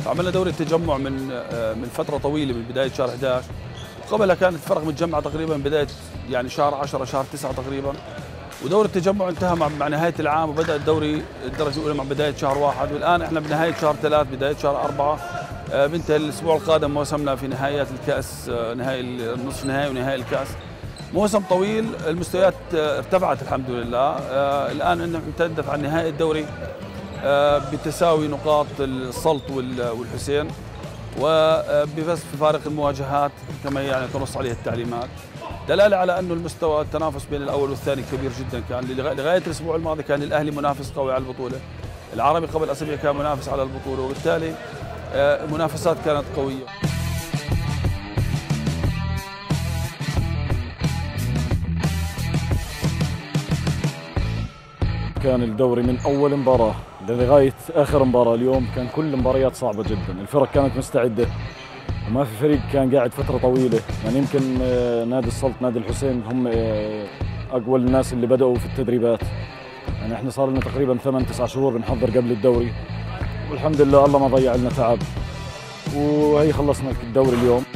عملنا دوري التجمع من فتره طويله، من بدايه شهر 11. قبلها كانت الفرق متجمعه تقريبا من بدايه يعني شهر 10 شهر 9 تقريبا. ودور التجمع انتهى مع نهايه العام، وبدا الدوري الدرجه الاولى مع بدايه شهر 1، والان احنا بنهايه شهر 3 بدايه شهر 4. بنتهي الاسبوع القادم موسمنا في نهائيات الكاس، نهائي النصف نهائي ونهائي الكاس. موسم طويل، المستويات ارتفعت الحمد لله. الان نتحدث عن نهائي الدوري بتساوي نقاط السلط والحسين، وبس في فارق المواجهات كما يعني تنص عليه التعليمات، دلاله على انه المستوى التنافس بين الاول والثاني كبير جدا. كان لغايه الاسبوع الماضي كان الاهلي منافس قوي على البطوله، العربي قبل اسابيع كان منافس على البطوله، وبالتالي المنافسات كانت قويه. كان الدوري من أول مباراة لغاية آخر مباراة اليوم كان كل مباريات صعبة جدا، الفرق كانت مستعدة وما في فريق كان قاعد فترة طويلة. يعني يمكن نادي السلط نادي الحسين هم أقوى الناس اللي بدأوا في التدريبات. يعني احنا صار لنا تقريبا 8-9 شهور بنحضر قبل الدوري، والحمد لله الله ما ضيع لنا تعب، وهي خلصنا الدوري اليوم.